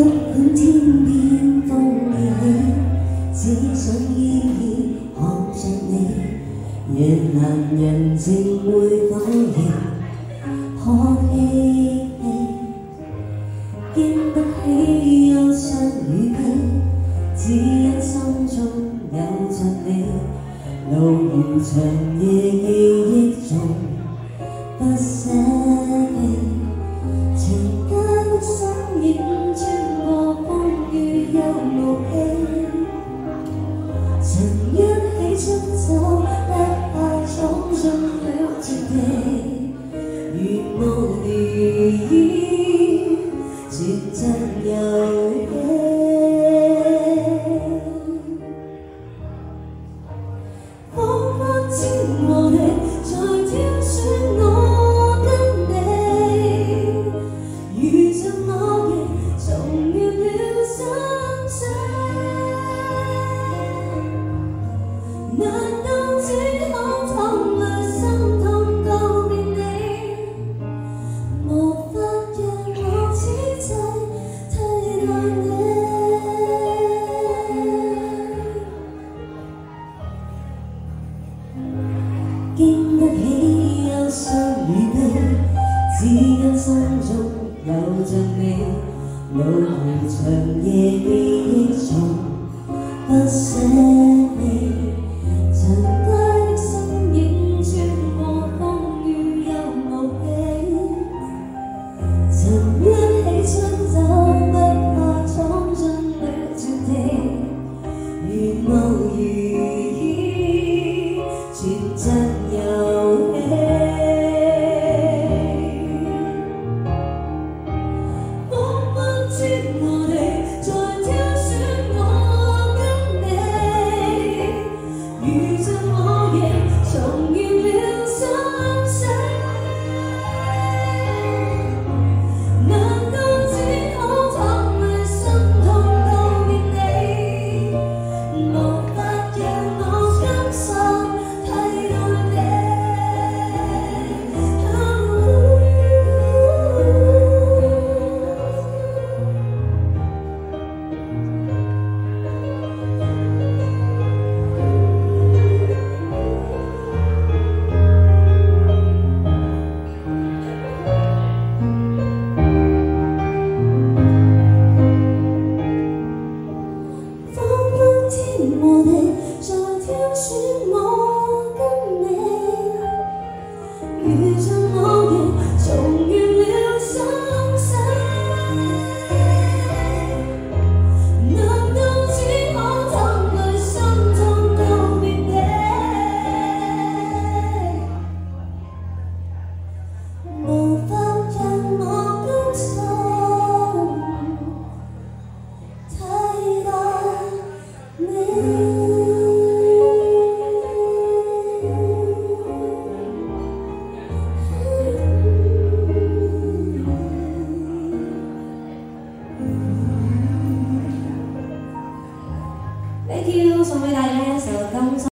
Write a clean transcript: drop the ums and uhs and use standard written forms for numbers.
管天邊風雨起，只想依依看着你。若男人情會否認，可嬉戲，經得起憂傷與悲，只因心中有着你。路遙長夜記憶中不捨棄，情間的身影穿過風雨又無期。曾一起出走，不怕闖進了絕地，如夢如煙，存着遊戲。彷彿天和地在挑選我跟你，遇着我亦重燃了心死。難道只可淌淚心痛告別你？無法讓我此際替代你。經得起憂傷與悲，只因心中有着你。路遙長夜記憶中不捨。